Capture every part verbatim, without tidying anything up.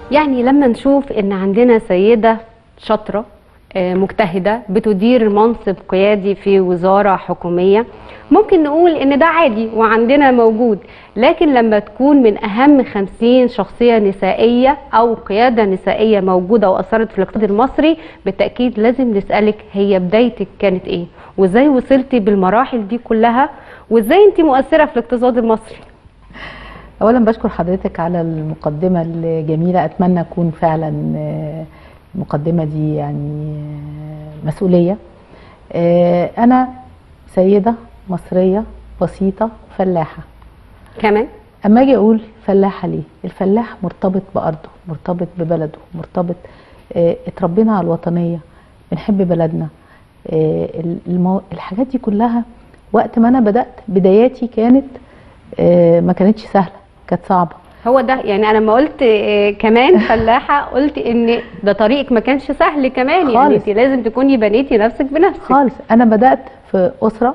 يعني لما نشوف ان عندنا سيدة شاطرة آه، مجتهدة بتدير منصب قيادي في وزارة حكومية، ممكن نقول ان ده عادي وعندنا موجود. لكن لما تكون من اهم خمسين شخصية نسائية او قيادة نسائية موجودة واثرت في الاقتصاد المصري، بالتأكيد لازم نسألك هي بدايتك كانت ايه؟ وازاي وصلتي بالمراحل دي كلها؟ وازاي انت مؤثرة في الاقتصاد المصري؟ اولا بشكر حضرتك على المقدمه الجميله. اتمنى اكون فعلا المقدمه دي يعني مسؤوليه. انا سيده مصريه بسيطه فلاحه. كمان اما اجي اقول فلاحه ليه؟ الفلاح مرتبط بارضه، مرتبط ببلده، مرتبط اتربينا على الوطنيه، بنحب بلدنا. المو... الحاجات دي كلها وقت ما انا بدات بداياتي كانت ما كانتش سهله، كانت صعبه. هو ده يعني انا لما قلت كمان فلاحه قلت ان ده طريقك ما كانش سهل كمان خالص. يعني انت لازم تكوني بنيتي نفسك بنفسك خالص. انا بدات في اسره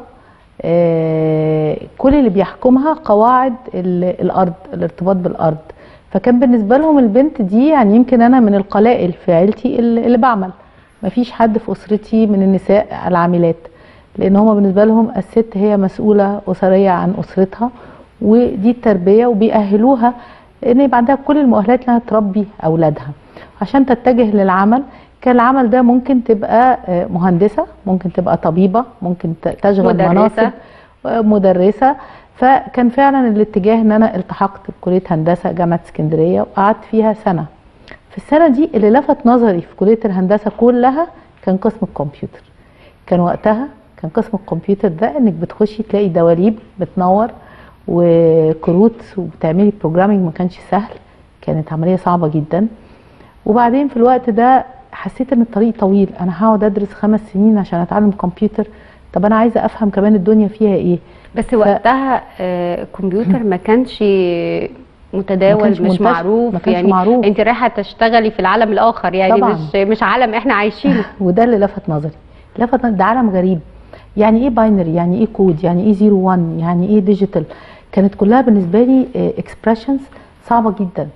كل اللي بيحكمها قواعد الارض، الارتباط بالارض. فكان بالنسبه لهم البنت دي يعني يمكن انا من القلائل في عيلتي اللي بعمل، ما فيش حد في اسرتي من النساء العاملات، لان هم بالنسبه لهم الست هي مسؤوله اسريه عن اسرتها، ودي التربيه وبيأهلوها ان يبقى عندها كل المؤهلات انها تربي اولادها عشان تتجه للعمل. كان العمل ده ممكن تبقى مهندسه، ممكن تبقى طبيبه، ممكن تشغل مدرسة. مناصب مدرسه. فكان فعلا الاتجاه ان انا التحقت بكليه هندسه جامعه اسكندريه وقعدت فيها سنه. في السنه دي اللي لفت نظري في كليه الهندسه كلها كان قسم الكمبيوتر. كان وقتها كان قسم الكمبيوتر ده انك بتخشي تلاقي دواليب بتنور وكروت وبتعملي بروجرامينج، ما كانش سهل، كانت عمليه صعبه جدا. وبعدين في الوقت ده حسيت ان الطريق طويل، انا هقعد ادرس خمس سنين عشان اتعلم كمبيوتر، طب انا عايزه افهم كمان الدنيا فيها ايه. بس ف... وقتها الكمبيوتر ما كانش متداول، ما كانش مش معروف، ما كانش يعني معروف. انت رايحه تشتغلي في العالم الاخر، يعني طبعا. مش مش عالم احنا عايشينه. وده اللي لفت نظري، لفت ده عالم غريب. يعني ايه باينري، يعني ايه كود، يعني ايه زيرو وان، يعني ايه ديجيتال. كانت كلها بالنسبه لي اكسبريشنز صعبه جدا.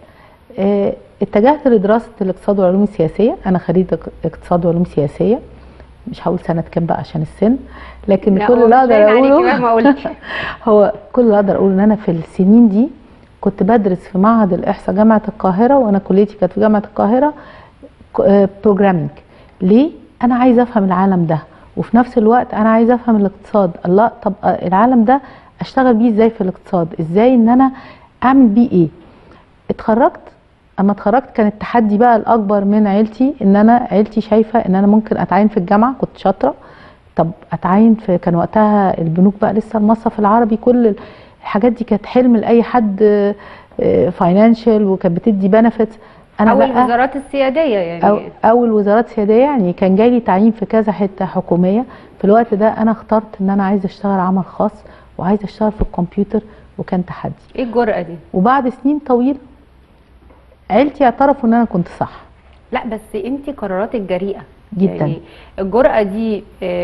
اتجهت لدراسه الاقتصاد والعلوم السياسيه. انا خريجه اقتصاد وعلوم سياسيه، مش هقول سنه كام بقى عشان السن، لكن كل اللي اقدر اقوله هو كل اللي اقدر اقوله ان انا في السنين دي كنت بدرس في معهد الاحصاء جامعه القاهره، وانا كليتي كانت في جامعه القاهره بروجرامينج. ليه؟ انا عايزه افهم العالم ده، وفي نفس الوقت انا عايزه افهم الاقتصاد. الله، طب العالم ده اشتغل بيه ازاي في الاقتصاد؟ ازاي ان انا اعمل بيه ايه؟ اتخرجت. اما اتخرجت كان التحدي بقى الاكبر من عيلتي، ان انا عيلتي شايفه ان انا ممكن اتعين في الجامعه، كنت شاطره، طب اتعين في، كان وقتها البنوك بقى لسه المصرف العربي، كل الحاجات دي كانت حلم لاي حد، فاينانشال، وكانت بتدي بنفيتس. انا اول الوزارات السياديه يعني أو اول وزارات سياديه، يعني كان جاي تعيين في كذا حته حكوميه. في الوقت ده انا اخترت ان انا عايزه اشتغل عمل خاص وعايزه اشتغل في الكمبيوتر، وكان تحدي. ايه الجرأه دي؟ وبعد سنين طويله عيلتي اعترفوا ان انا كنت صح. لا بس انت قراراتك جريئه جدا. يعني الجرأه دي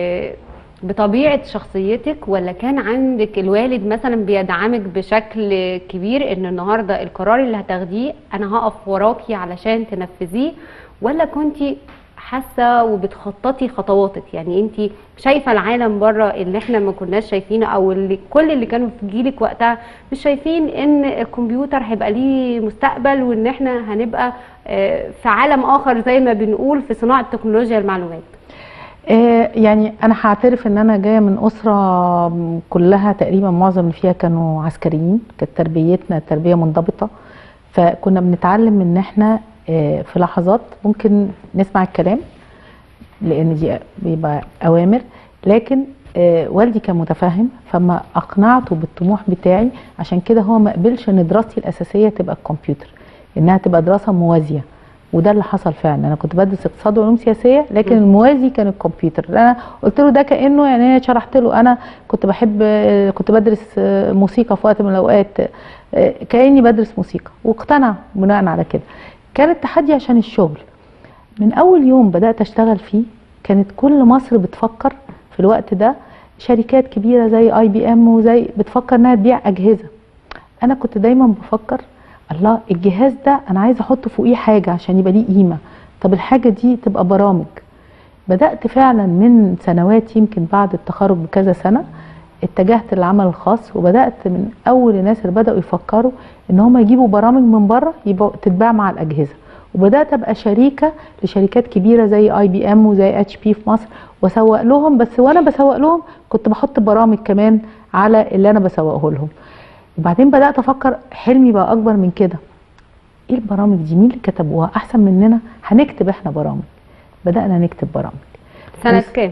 بطبيعه شخصيتك، ولا كان عندك الوالد مثلا بيدعمك بشكل كبير ان النهارده القرار اللي هتاخديه انا هقف وراكي علشان تنفذيه، ولا كنتي حاسه وبتخططي خطواتك؟ يعني انت شايفه العالم بره اللي احنا ما كناش شايفينه، او اللي كل اللي كانوا في جيلك وقتها مش شايفين ان الكمبيوتر هيبقى ليه مستقبل، وان احنا هنبقى في عالم اخر زي ما بنقول في صناعه تكنولوجيا المعلومات. آه يعني انا هعترف ان انا جايه من اسره كلها تقريبا معظم اللي فيها كانوا عسكريين، كانت تربيتنا تربيه منضبطه، فكنا بنتعلم ان احنا في لحظات ممكن نسمع الكلام لان دي بيبقى اوامر، لكن والدي كان متفهم، فما اقنعته بالطموح بتاعي. عشان كده هو ما قبلش ان دراستي الاساسيه تبقى الكمبيوتر، انها تبقى دراسه موازيه، وده اللي حصل فعلا. انا كنت بدرس اقتصاد وعلوم سياسيه، لكن الموازي كان الكمبيوتر. انا قلت له ده كانه يعني شرحت له انا كنت بحب، كنت بدرس موسيقى في وقت من الاوقات، كاني بدرس موسيقى، واقتنع بناء على كده. كان التحدي عشان الشغل. من اول يوم بدات اشتغل فيه كانت كل مصر بتفكر في الوقت ده، شركات كبيره زي اي بي ام وزي بتفكر انها تبيع اجهزه. انا كنت دايما بفكر الله الجهاز ده انا عايزه احط فوقيه حاجه عشان يبقى ليه قيمه، طب الحاجه دي تبقى برامج. بدات فعلا من سنوات، يمكن بعد التخرج بكذا سنه اتجهت للعمل الخاص، وبدات من اول الناس اللي بداوا يفكروا ان هم يجيبوا برامج من بره يبقى تتباع مع الاجهزه، وبدات ابقى شريكه لشركات كبيره زي اي بي ام وزي اتش بي في مصر واسوق لهم. بس وانا بسوق لهم كنت بحط برامج كمان على اللي انا بسوقه لهم. وبعدين بدات افكر حلمي بقى اكبر من كده، ايه البرامج دي؟ مين اللي كتبوها احسن مننا؟ هنكتب احنا برامج. بدانا نكتب برامج. سنه كام؟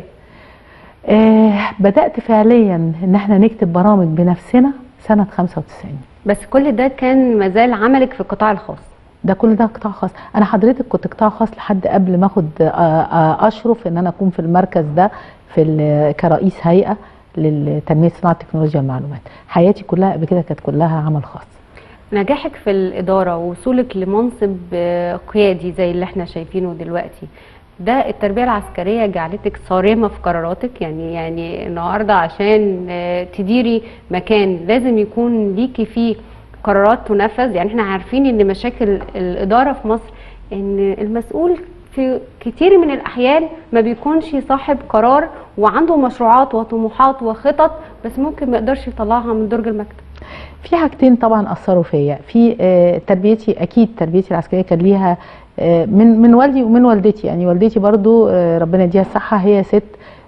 آه بدات فعليا ان احنا نكتب برامج بنفسنا سنه خمسة وتسعين. بس كل ده كان مازال عملك في القطاع الخاص؟ ده كل ده قطاع خاص. انا حضرتك كنت قطاع خاص لحد قبل ما اخد اشرف ان انا اكون في المركز ده في كرئيس هيئه للتنميه صناعه تكنولوجيا المعلومات. حياتي كلها قبل كده كانت كلها عمل خاص. نجاحك في الاداره ووصولك لمنصب قيادي زي اللي احنا شايفينه دلوقتي، ده التربيه العسكريه جعلتك صارمه في قراراتك؟ يعني يعني النهارده عشان تديري مكان لازم يكون ليكي فيه قرارات تنفذ. يعني احنا عارفين ان مشاكل الاداره في مصر ان المسؤول في كتير من الاحيان ما بيكونش صاحب قرار وعنده مشروعات وطموحات وخطط، بس ممكن ما يقدرش يطلعها من درج المكتب. في حاجتين طبعا اثروا فيا في آه تربيتي. اكيد تربيتي العسكريه كان ليها آه من من والدي ومن والدتي. يعني والدتي برضو آه ربنا يديها الصحه، هي ست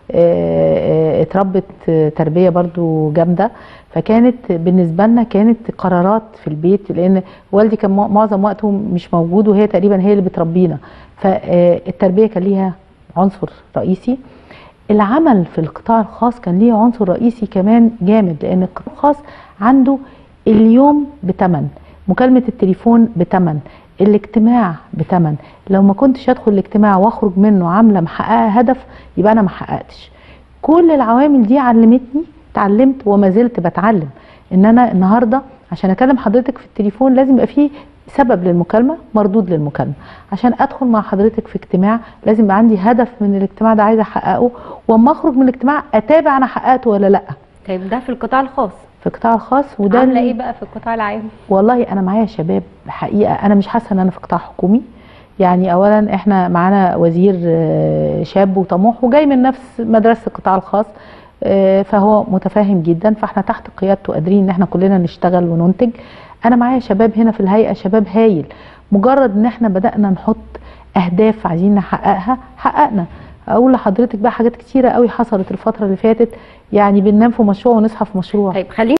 آه اتربت آه تربيه برضو جامده، فكانت بالنسبه لنا كانت قرارات في البيت، لان والدي كان معظم وقته مش موجود وهي تقريبا هي اللي بتربينا، فالتربيه كان ليها عنصر رئيسي. العمل في القطاع الخاص كان ليه عنصر رئيسي كمان جامد، لان القطاع الخاص عنده اليوم بتمن، مكالمه التليفون بتمن، الاجتماع بتمن. لو ما كنتش ادخل الاجتماع واخرج منه عامله محققه هدف يبقى انا ما حققتش. كل العوامل دي علمتني، اتعلمت وما زلت بتعلم ان انا النهارده عشان اكلم حضرتك في التليفون لازم يبقى فيه سبب للمكالمه، مردود للمكالمه. عشان ادخل مع حضرتك في اجتماع لازم يبقى عندي هدف من الاجتماع ده عايزه احققه، واما اخرج من الاجتماع اتابع انا حققته ولا لا. طيب ده في القطاع الخاص. في القطاع الخاص. وده عامله ايه بقى في القطاع العام؟ والله انا معايا شباب الحقيقه، انا مش حاسه ان انا في قطاع حكومي. يعني اولا احنا معانا وزير شاب وطموح وجاي من نفس مدرسه القطاع الخاص، فهو متفاهم جدا، فاحنا تحت قيادته قادرين ان احنا كلنا نشتغل وننتج. انا معايا شباب هنا في الهيئه، شباب هايل. مجرد ان احنا بدانا نحط اهداف عايزين نحققها حققنا. اقول لحضرتك بقى حاجات كتيره قوي حصلت الفتره اللي فاتت، يعني بننام في مشروع ونصحى في مشروع. طيب خلينا